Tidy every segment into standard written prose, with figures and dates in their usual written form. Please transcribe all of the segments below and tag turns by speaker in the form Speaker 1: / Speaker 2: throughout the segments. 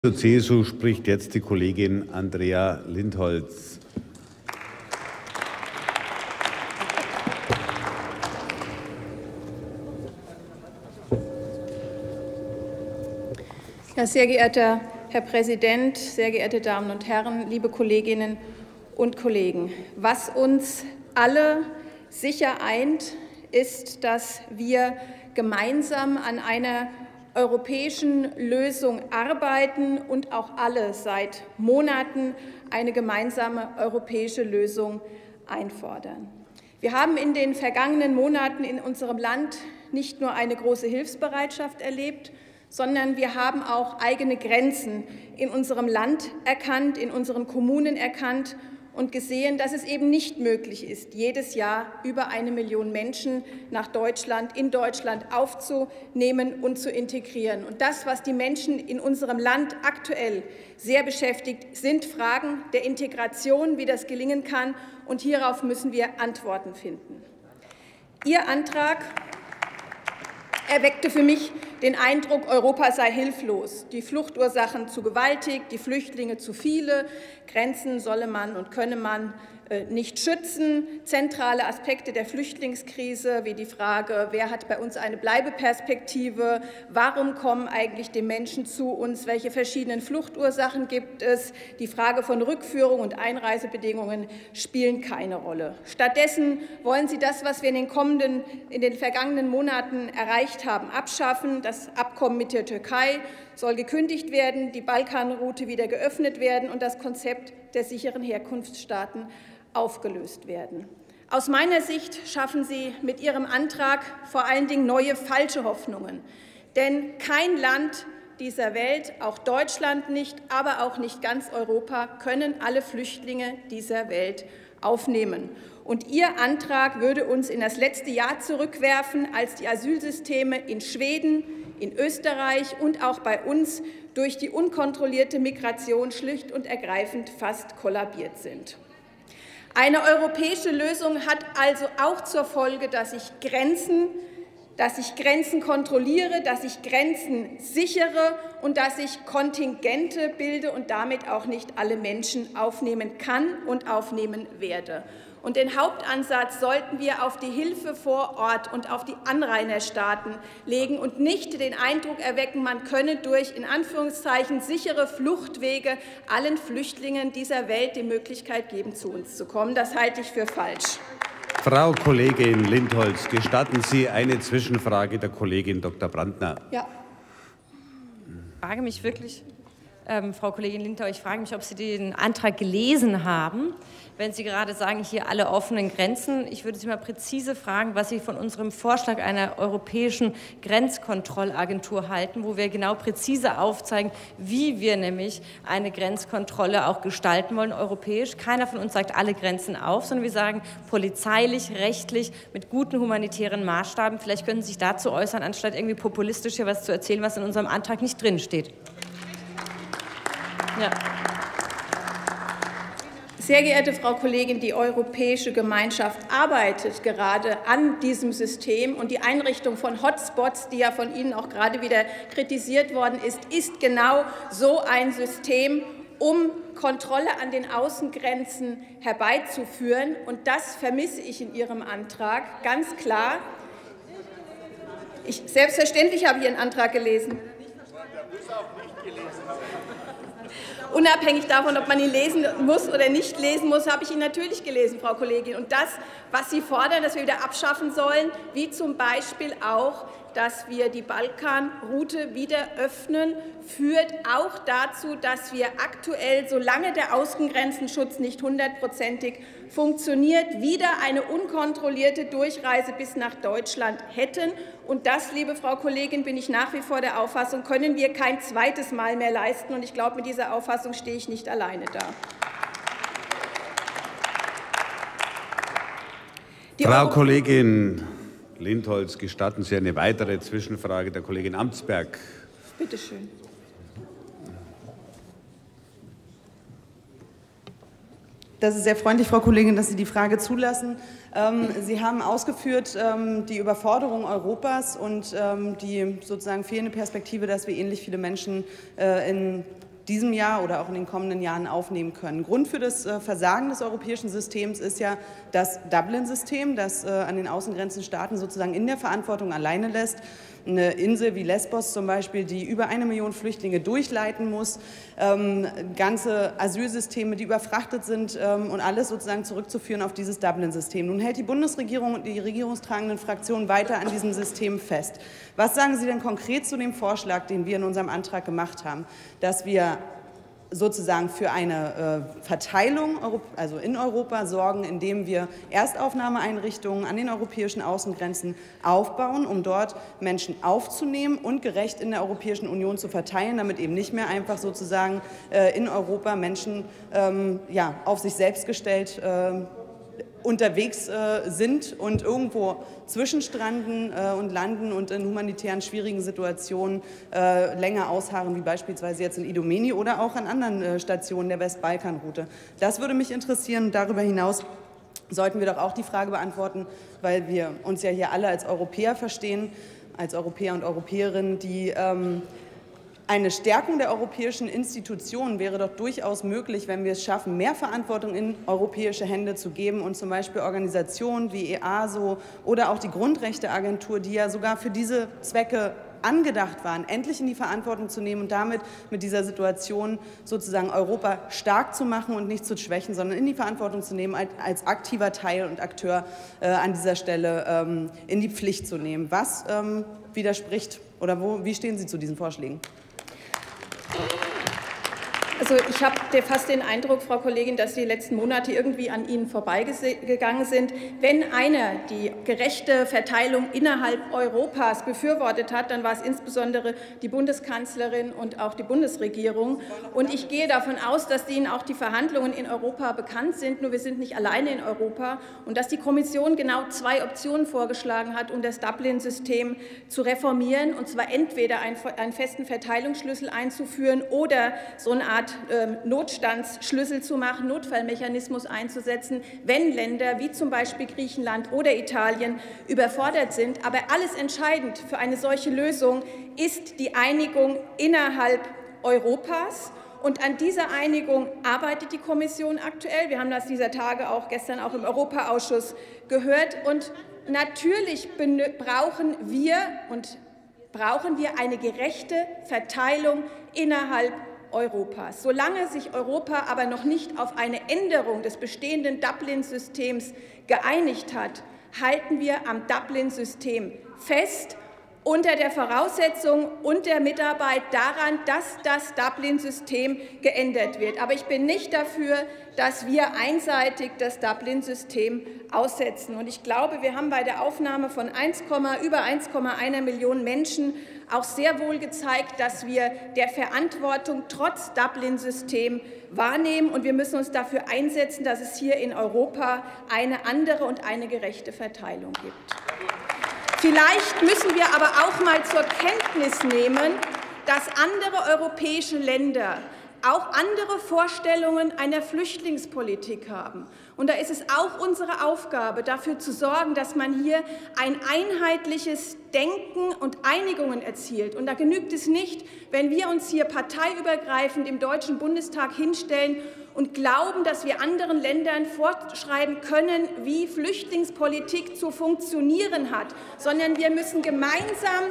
Speaker 1: Zur CSU spricht jetzt die Kollegin Andrea Lindholz.
Speaker 2: Ja, sehr geehrter Herr Präsident, sehr geehrte Damen und Herren, liebe Kolleginnen und Kollegen! Was uns alle sicher eint, ist, dass wir gemeinsam an einer europäischen Lösung arbeiten und auch alle seit Monaten eine gemeinsame europäische Lösung einfordern. Wir haben in den vergangenen Monaten in unserem Land nicht nur eine große Hilfsbereitschaft erlebt, sondern wir haben auch eigene Grenzen in unserem Land erkannt, in unseren Kommunen erkannt und gesehen, dass es eben nicht möglich ist, jedes Jahr über 1 Million Menschen in Deutschland aufzunehmen und zu integrieren. Und das, was die Menschen in unserem Land aktuell sehr beschäftigt, sind Fragen der Integration, wie das gelingen kann. Und hierauf müssen wir Antworten finden. Ihr Antrag erweckte für mich den Eindruck, Europa sei hilflos, die Fluchtursachen zu gewaltig, die Flüchtlinge zu viele, Grenzen solle man und könne man nicht schützen. Zentrale Aspekte der Flüchtlingskrise wie die Frage, wer hat bei uns eine Bleibeperspektive, warum kommen eigentlich die Menschen zu uns, welche verschiedenen Fluchtursachen gibt es, die Frage von Rückführung und Einreisebedingungen spielen keine Rolle. Stattdessen wollen Sie das, was wir in den vergangenen Monaten erreicht haben, abschaffen. Das Abkommen mit der Türkei soll gekündigt werden, die Balkanroute wieder geöffnet werden und das Konzept der sicheren Herkunftsstaaten aufgelöst werden. Aus meiner Sicht schaffen Sie mit Ihrem Antrag vor allen Dingen neue falsche Hoffnungen. Denn kein Land dieser Welt, auch Deutschland nicht, aber auch nicht ganz Europa, können alle Flüchtlinge dieser Welt aufnehmen. Und Ihr Antrag würde uns in das letzte Jahr zurückwerfen, als die Asylsysteme in Schweden, in Österreich und auch bei uns durch die unkontrollierte Migration schlicht und ergreifend fast kollabiert sind. Eine europäische Lösung hat also auch zur Folge, dass ich Grenzen kontrolliere, dass ich Grenzen sichere und dass ich Kontingente bilde und damit auch nicht alle Menschen aufnehmen kann und aufnehmen werde. Und den Hauptansatz sollten wir auf die Hilfe vor Ort und auf die Anrainerstaaten legen und nicht den Eindruck erwecken, man könne durch in Anführungszeichen sichere Fluchtwege allen Flüchtlingen dieser Welt die Möglichkeit geben, zu uns zu kommen. Das halte ich für falsch.
Speaker 1: Frau Kollegin Lindholz, gestatten Sie eine Zwischenfrage der Kollegin Dr. Brandner?
Speaker 3: Ja. Ich frage mich wirklich, Frau Kollegin Lindholz, ich frage mich, ob Sie den Antrag gelesen haben, wenn Sie gerade sagen, hier alle offenen Grenzen. Ich würde Sie mal präzise fragen, was Sie von unserem Vorschlag einer europäischen Grenzkontrollagentur halten, wo wir genau präzise aufzeigen, wie wir nämlich eine Grenzkontrolle auch gestalten wollen, europäisch. Keiner von uns sagt alle Grenzen auf, sondern wir sagen polizeilich, rechtlich, mit guten humanitären Maßstaben. Vielleicht können Sie sich dazu äußern, anstatt irgendwie populistisch hier was zu erzählen, was in unserem Antrag nicht drinsteht. Ja.
Speaker 2: Sehr geehrte Frau Kollegin, die Europäische Gemeinschaft arbeitet gerade an diesem System, und die Einrichtung von Hotspots, die ja von Ihnen auch gerade wieder kritisiert worden ist genau so ein System, um Kontrolle an den Außengrenzen herbeizuführen. Und das vermisse ich in Ihrem Antrag ganz klar. Selbstverständlich habe ich Ihren Antrag gelesen. Unabhängig davon, ob man ihn lesen muss oder nicht lesen muss, habe ich ihn natürlich gelesen, Frau Kollegin. Und das, was Sie fordern, dass wir wieder abschaffen sollen, wie zum Beispiel auch, dass wir die Balkanroute wieder öffnen, führt auch dazu, dass wir aktuell, solange der Außengrenzenschutz nicht 100%ig funktioniert, wieder eine unkontrollierte Durchreise bis nach Deutschland hätten. Und das, liebe Frau Kollegin, bin ich nach wie vor der Auffassung, können wir kein zweites Mal mehr leisten. Und ich glaube, mit dieser Auffassung stehe ich nicht alleine da.
Speaker 1: Frau Kollegin Lindholz, gestatten Sie eine weitere Zwischenfrage der Kollegin Amtsberg?
Speaker 2: Bitte schön.
Speaker 4: Das ist sehr freundlich, Frau Kollegin, dass Sie die Frage zulassen. Sie haben ausgeführt die Überforderung Europas und die sozusagen fehlende Perspektive, dass wir ähnlich viele Menschen in diesem Jahr oder auch in den kommenden Jahren aufnehmen können. Grund für das Versagen des europäischen Systems ist ja das Dublin-System, das an den Außengrenzen Staaten sozusagen in der Verantwortung alleine lässt. Eine Insel wie Lesbos zum Beispiel, die über 1 Million Flüchtlinge durchleiten muss, ganze Asylsysteme, die überfrachtet sind und alles sozusagen zurückzuführen auf dieses Dublin-System. Nun hält die Bundesregierung und die regierungstragenden Fraktionen weiter an diesem System fest. Was sagen Sie denn konkret zu dem Vorschlag, den wir in unserem Antrag gemacht haben, dass wir sozusagen für eine Verteilung, also in Europa, sorgen, indem wir Erstaufnahmeeinrichtungen an den europäischen Außengrenzen aufbauen, um dort Menschen aufzunehmen und gerecht in der Europäischen Union zu verteilen, damit eben nicht mehr einfach sozusagen in Europa Menschen auf sich selbst gestellt unterwegs sind und irgendwo zwischenstranden und landen und in humanitären schwierigen Situationen länger ausharren, wie beispielsweise jetzt in Idomeni oder auch an anderen Stationen der Westbalkanroute. Das würde mich interessieren. Darüber hinaus sollten wir doch auch die Frage beantworten, weil wir uns ja hier alle als Europäer verstehen, als Europäer und Europäerinnen, die eine Stärkung der europäischen Institutionen wäre doch durchaus möglich, wenn wir es schaffen, mehr Verantwortung in europäische Hände zu geben und zum Beispiel Organisationen wie EASO oder auch die Grundrechteagentur, die ja sogar für diese Zwecke angedacht waren, endlich in die Verantwortung zu nehmen und damit mit dieser Situation sozusagen Europa stark zu machen und nicht zu schwächen, sondern in die Verantwortung zu nehmen, als aktiver Teil und Akteur an dieser Stelle in die Pflicht zu nehmen. Was widerspricht oder wie stehen Sie zu diesen Vorschlägen?
Speaker 2: Also ich habe fast den Eindruck, Frau Kollegin, dass die letzten Monate irgendwie an Ihnen vorbeigegangen sind. Wenn einer die gerechte Verteilung innerhalb Europas befürwortet hat, dann war es insbesondere die Bundeskanzlerin und auch die Bundesregierung. Und ich gehe davon aus, dass Ihnen auch die Verhandlungen in Europa bekannt sind. Nur wir sind nicht alleine in Europa. Und dass die Kommission genau 2 Optionen vorgeschlagen hat, um das Dublin-System zu reformieren. Und zwar entweder einen festen Verteilungsschlüssel einzuführen oder so eine Art Notstandsschlüssel zu machen, Notfallmechanismus einzusetzen, wenn Länder wie zum Beispiel Griechenland oder Italien überfordert sind. Aber alles entscheidend für eine solche Lösung ist die Einigung innerhalb Europas. Und an dieser Einigung arbeitet die Kommission aktuell. Wir haben das dieser Tage auch gestern auch im Europaausschuss gehört. Und natürlich brauchen wir eine gerechte Verteilung innerhalb Europas. Solange sich Europa aber noch nicht auf eine Änderung des bestehenden Dublin-Systems geeinigt hat, halten wir am Dublin-System fest, unter der Voraussetzung und der Mitarbeit daran, dass das Dublin-System geändert wird. Aber ich bin nicht dafür, dass wir einseitig das Dublin-System aussetzen. Und ich glaube, wir haben bei der Aufnahme von über 1,1 Millionen Menschen auch sehr wohl gezeigt, dass wir der Verantwortung trotz Dublin-System wahrnehmen. Und wir müssen uns dafür einsetzen, dass es hier in Europa eine andere und eine gerechte Verteilung gibt. Vielleicht müssen wir aber auch mal zur Kenntnis nehmen, dass andere europäische Länder auch andere Vorstellungen einer Flüchtlingspolitik haben. Und da ist es auch unsere Aufgabe, dafür zu sorgen, dass man hier ein einheitliches Denken und Einigungen erzielt. Und da genügt es nicht, wenn wir uns hier parteiübergreifend im Deutschen Bundestag hinstellen und glauben, dass wir anderen Ländern vorschreiben können, wie Flüchtlingspolitik zu funktionieren hat, sondern wir müssen gemeinsam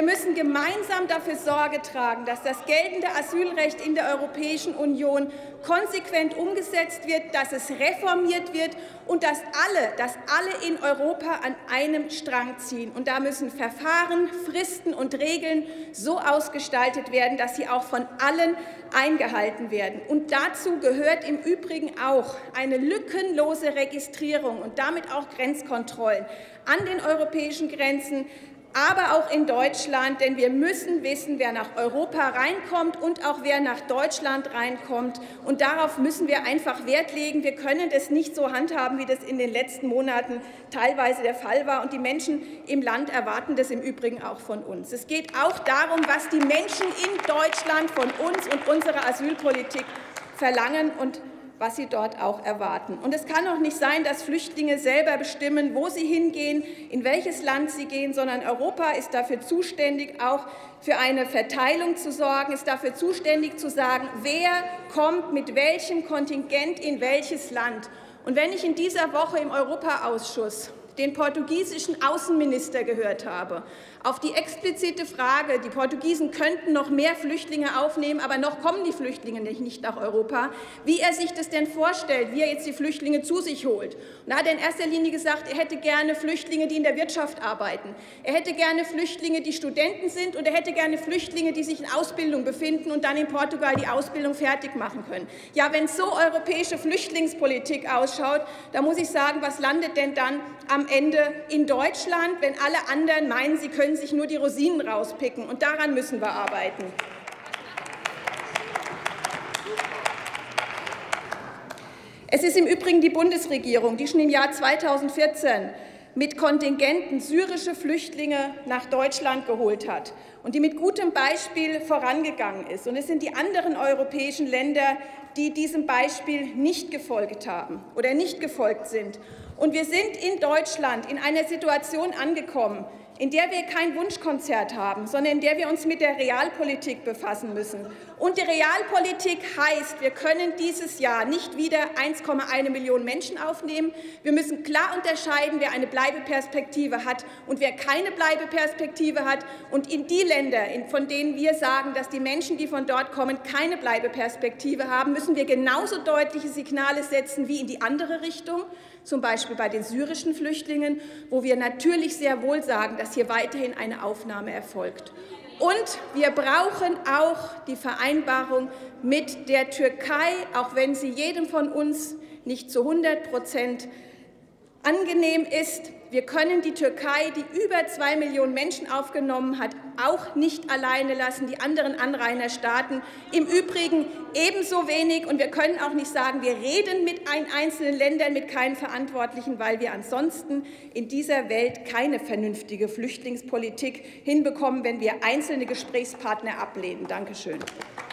Speaker 2: dafür Sorge tragen, dass das geltende Asylrecht in der Europäischen Union konsequent umgesetzt wird, dass es reformiert wird und dass alle in Europa an einem Strang ziehen. Und da müssen Verfahren, Fristen und Regeln so ausgestaltet werden, dass sie auch von allen eingehalten werden. Und dazu gehört im Übrigen auch eine lückenlose Registrierung und damit auch Grenzkontrollen an den europäischen Grenzen, aber auch in Deutschland, denn wir müssen wissen, wer nach Europa reinkommt und auch wer nach Deutschland reinkommt. Und darauf müssen wir einfach Wert legen. Wir können das nicht so handhaben, wie das in den letzten Monaten teilweise der Fall war. Und die Menschen im Land erwarten das im Übrigen auch von uns. Es geht auch darum, was die Menschen in Deutschland von uns und unserer Asylpolitik verlangen. Und was sie dort auch erwarten. Und es kann auch nicht sein, dass Flüchtlinge selber bestimmen, wo sie hingehen, in welches Land sie gehen, sondern Europa ist dafür zuständig, auch für eine Verteilung zu sorgen, ist dafür zuständig zu sagen, wer kommt mit welchem Kontingent in welches Land. Und wenn ich in dieser Woche im Europaausschuss den portugiesischen Außenminister gehört habe, auf die explizite Frage, die Portugiesen könnten noch mehr Flüchtlinge aufnehmen, aber noch kommen die Flüchtlinge nicht nach Europa, wie er sich das denn vorstellt, wie er jetzt die Flüchtlinge zu sich holt. Und da hat er in erster Linie gesagt, er hätte gerne Flüchtlinge, die in der Wirtschaft arbeiten. Er hätte gerne Flüchtlinge, die Studenten sind, und er hätte gerne Flüchtlinge, die sich in Ausbildung befinden und dann in Portugal die Ausbildung fertig machen können. Ja, wenn so europäische Flüchtlingspolitik ausschaut, da muss ich sagen, was landet denn dann am Ende in Deutschland, wenn alle anderen meinen, sie können sich nur die Rosinen rauspicken? Und daran müssen wir arbeiten. Es ist im Übrigen die Bundesregierung, die schon im Jahr 2014 mit Kontingenten syrische Flüchtlinge nach Deutschland geholt hat und die mit gutem Beispiel vorangegangen ist. Und es sind die anderen europäischen Länder, die diesem Beispiel nicht gefolgt haben oder nicht gefolgt sind. Und wir sind in Deutschland in einer Situation angekommen, in der wir kein Wunschkonzert haben, sondern in der wir uns mit der Realpolitik befassen müssen. Und die Realpolitik heißt, wir können dieses Jahr nicht wieder 1,1 Millionen Menschen aufnehmen. Wir müssen klar unterscheiden, wer eine Bleibeperspektive hat und wer keine Bleibeperspektive hat. Und in die Länder, von denen wir sagen, dass die Menschen, die von dort kommen, keine Bleibeperspektive haben, müssen wir genauso deutliche Signale setzen wie in die andere Richtung. Zum Beispiel bei den syrischen Flüchtlingen, wo wir natürlich sehr wohl sagen, dass hier weiterhin eine Aufnahme erfolgt. Und wir brauchen auch die Vereinbarung mit der Türkei, auch wenn sie jedem von uns nicht zu 100% angenehm ist. Wir können die Türkei, die über 2 Millionen Menschen aufgenommen hat, auch nicht alleine lassen, die anderen Anrainerstaaten im Übrigen ebenso wenig. Und wir können auch nicht sagen, wir reden mit einzelnen Ländern, mit keinen Verantwortlichen, weil wir ansonsten in dieser Welt keine vernünftige Flüchtlingspolitik hinbekommen, wenn wir einzelne Gesprächspartner ablehnen. Danke schön.